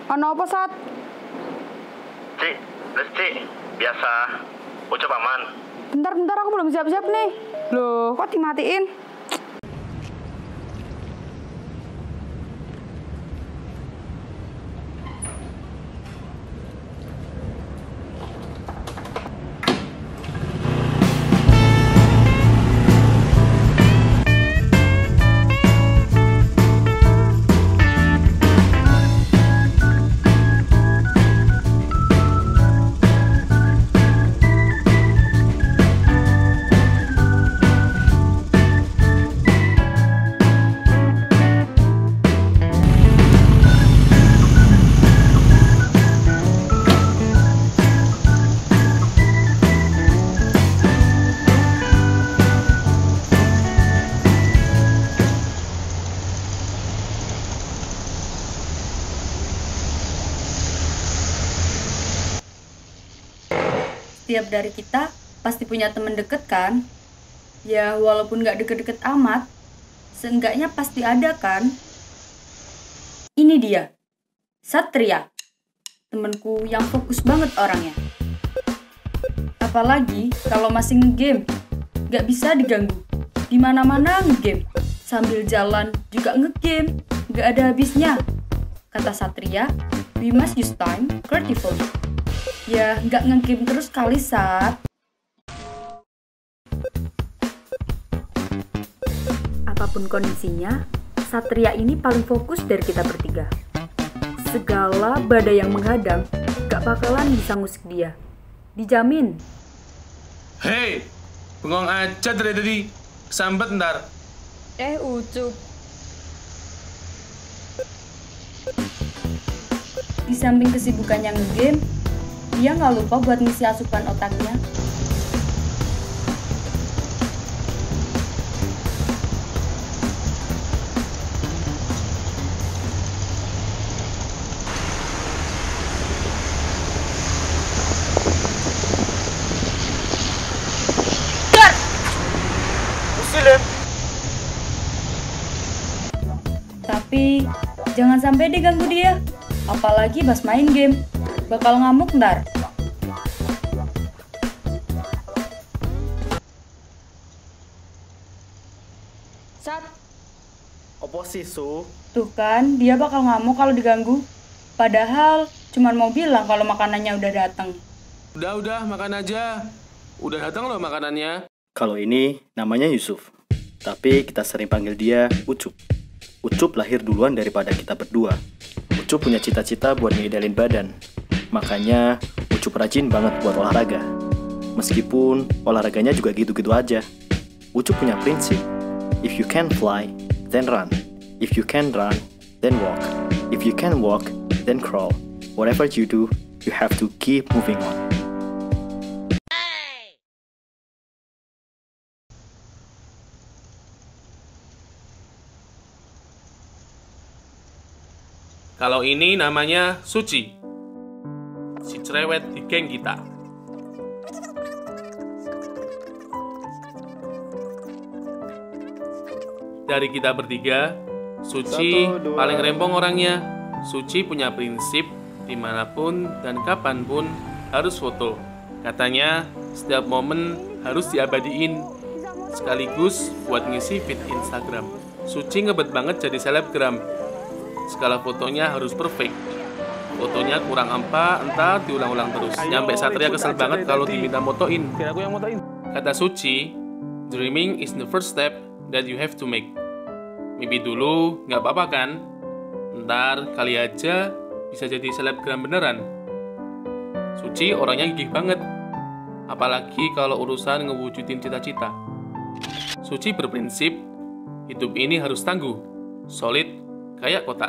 Ono apa, Sat? Cik, Cik, biasa. Ucap aman. Bentar, aku belum siap-siap nih. Loh, kok dimatiin? Setiap dari kita pasti punya temen deket kan? Ya walaupun gak deket-deket amat, seenggaknya pasti ada kan? Ini dia, Satria, temenku yang fokus banget orangnya. Apalagi kalau masih ngegame, gak bisa diganggu. Dimana-mana ngegame, sambil jalan juga ngegame, gak ada habisnya. Kata Satria, we must use time creatively. Ya, nggak ngegame terus kali, Sat. Apapun kondisinya, Satria ini paling fokus dari kita bertiga. Segala badai yang menghadang, gak bakalan bisa ngusik dia. Dijamin. Hei, bengong aja dari tadi. Sambet ntar. Ucup. Di samping kesibukannya ngegame, dia nggak lupa buat ngisi asupan otaknya. Tapi jangan sampai diganggu dia. Apalagi pas main game. Bakal ngamuk ntar. Sat. Apa sih, Su? Tuh kan, dia bakal ngamuk kalau diganggu. Padahal cuman mau bilang kalau makanannya udah datang. Udah, makan aja. Udah datang loh makanannya. Kalau ini namanya Yusuf, tapi kita sering panggil dia Ucup. Ucup lahir duluan daripada kita berdua. Ucup punya cita-cita buat ngidalin badan. Makanya Ucup rajin banget buat olahraga. Meskipun olahraganya juga gitu-gitu aja. Ucup punya prinsip, if you can fly, then run. If you can run, then walk. If you can walk, then crawl. Whatever you do, you have to keep moving on. Kalau ini namanya Suci, si cerewet di geng kita. Dari kita bertiga, Suci paling rempong orangnya. Suci punya prinsip dimanapun dan kapanpun harus foto. Katanya setiap momen harus diabadiin, sekaligus buat ngisi feed Instagram. Suci ngebet banget jadi selebgram. Skala fotonya harus perfect. Fotonya kurang apa, entar diulang-ulang terus. Nyampe Satria kesel banget kalau diminta motoin. Kata Suci, dreaming is the first step that you have to make. Mimpi dulu, nggak apa-apa kan? Ntar kali aja bisa jadi selebgram beneran. Suci orangnya gigih banget. Apalagi kalau urusan ngewujudin cita-cita. Suci berprinsip, hidup ini harus tangguh, solid, kayak kotak.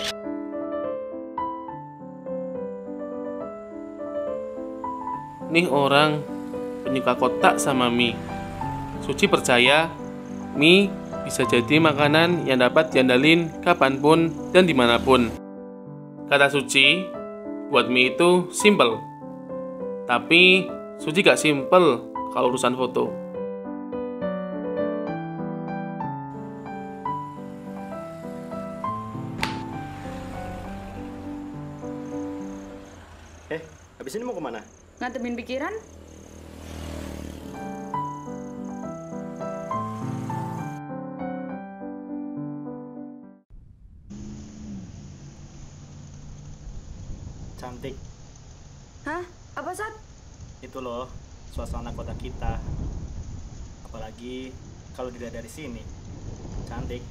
Nih orang penyuka kotak sama mie. Suci percaya mie bisa jadi makanan yang dapat diandalin kapanpun dan dimanapun. Kata Suci, buat mie itu simple. Tapi Suci gak simple kalau urusan foto. Habis ini mau kemana? Ngantemin pikiran? Cantik. Hah? Apa, Sat? Itu loh, suasana kota kita. Apalagi kalau dilihat dari sini. Cantik.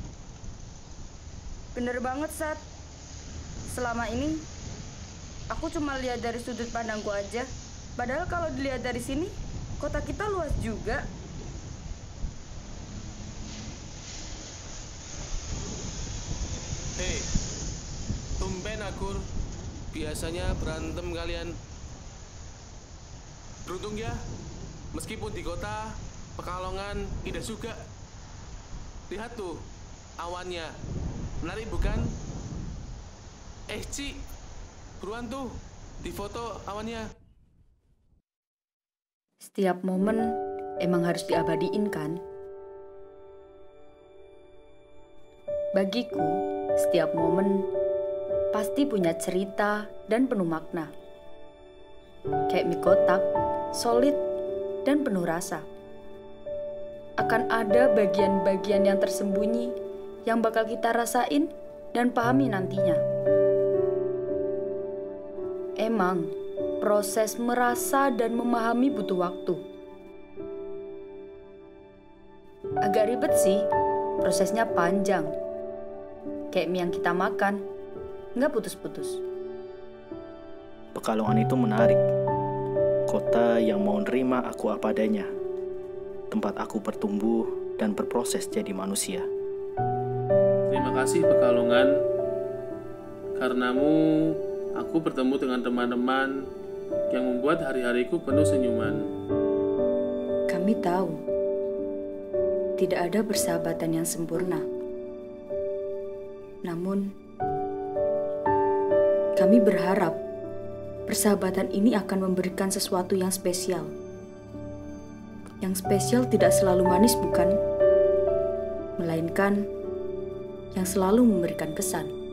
Bener banget, Sat. Selama ini, aku cuma lihat dari sudut pandangku aja. Padahal kalau dilihat dari sini, kota kita luas juga. Hei, tumben Akur. Biasanya berantem kalian. Beruntung ya, meskipun di kota, Pekalongan indah juga. Lihat tuh, awannya. Menarik bukan? Ci, buruan tuh, di foto awannya. Setiap momen emang harus diabadiin kan? Bagiku, setiap momen pasti punya cerita dan penuh makna. Kayak mie kotak, solid, dan penuh rasa. Akan ada bagian-bagian yang tersembunyi yang bakal kita rasain dan pahami nantinya. Emang, proses merasa dan memahami butuh waktu. Agak ribet sih, prosesnya panjang. Kayak mie yang kita makan, nggak putus-putus. Pekalongan itu menarik. Kota yang mau nerima aku apa adanya. Tempat aku bertumbuh dan berproses jadi manusia. Terima kasih Pekalongan. Karenamu, aku bertemu dengan teman-teman yang membuat hari-hariku penuh senyuman. Kami tahu, tidak ada persahabatan yang sempurna. Namun, kami berharap persahabatan ini akan memberikan sesuatu yang spesial. Yang spesial tidak selalu manis, bukan? Melainkan yang selalu memberikan kesan.